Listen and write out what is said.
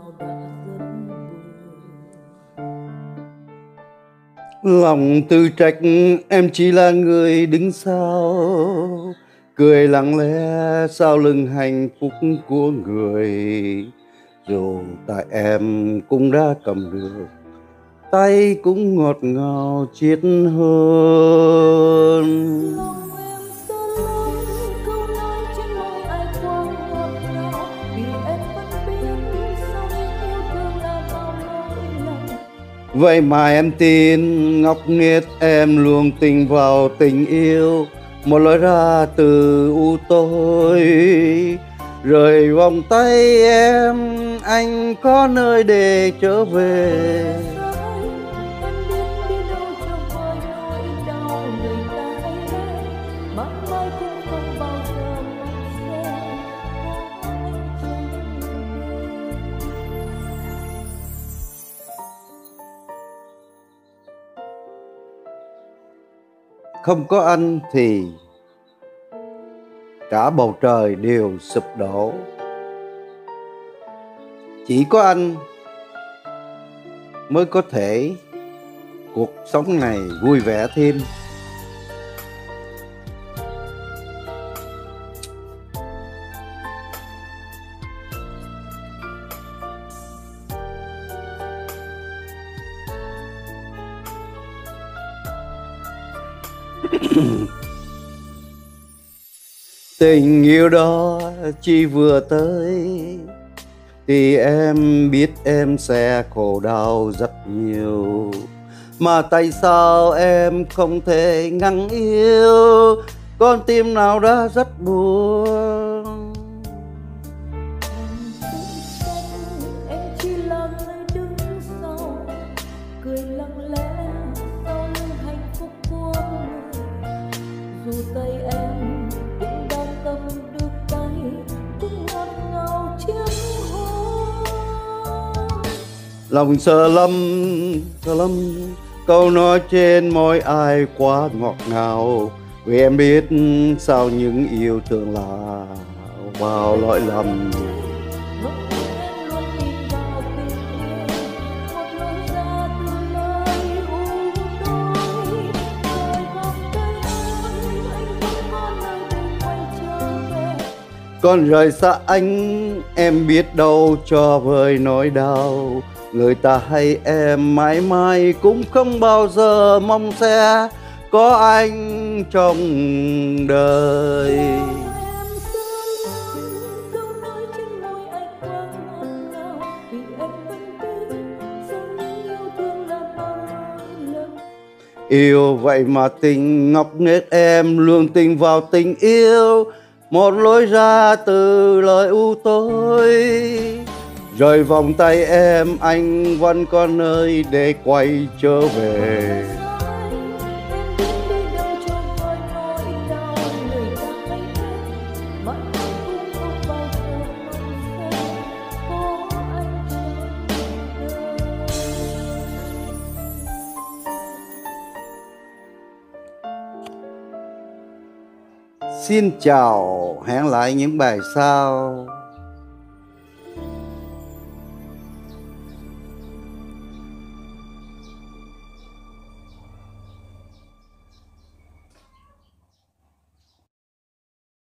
Lòng tự trách em chỉ là người đứng sau, cười lặng lẽ sau lưng hạnh phúc của người. Dù tại em cũng đã cầm được, tay cũng ngọt ngào chiết hơn. Lòng em xa lắm, câu nói trên môi ai quá ngọt ngào, vì em vẫn biết sau những yêu thương là bao nỗi lòng. Vậy mà em tin ngốc nghếch em luôn tin vào tình yêu, một lối ra từ u tối. Rời vòng tay em, anh có nơi để trở về. Không có anh thì cả bầu trời đều sụp đổ. Chỉ có anh mới có thể cuộc sống này vui vẻ thêm. Tình yêu đó chỉ vừa tới thì em biết em sẽ khổ đau rất nhiều. Mà tại sao em không thể ngăn yêu con tim nào đã rất buồn. Em chỉ là người đứng sau, cười lặng lẽ sau lưng hạnh phúc của người. Dù tay em cũng đang cầm được tay, cũng ngọt ngào chiếc hôn. Lòng sợ lắm câu nói trên môi ai quá ngọt ngào, vì em biết sao những yêu thương là bao lỗi lầm. Con rời xa anh em biết đâu cho vơi nỗi đau. Người ta hay em mãi mãi cũng không bao giờ mong sẽ có anh trong đời. Yêu vậy mà tình ngốc nghếch em luôn tin vào tình yêu, một lối ra từ lời u tối. Rời vòng tay em anh vẫn có nơi để quay trở về. Xin chào, hẹn lại những bài sau.